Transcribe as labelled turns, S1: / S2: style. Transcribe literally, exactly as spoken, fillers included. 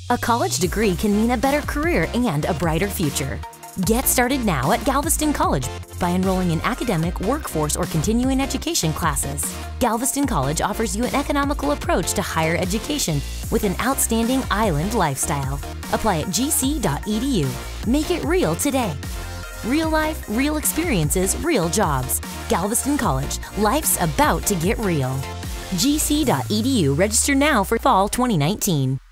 S1: A college degree can mean a better career and a brighter future. Get started now at Galveston College by enrolling in academic, workforce, or continuing education classes. Galveston College offers you an economical approach to higher education with an outstanding island lifestyle. Apply at g c dot e d u. Make it real today. Real life, real experiences, real jobs. Galveston College. Life's about to get real. g c dot e d u. Register now for fall twenty nineteen.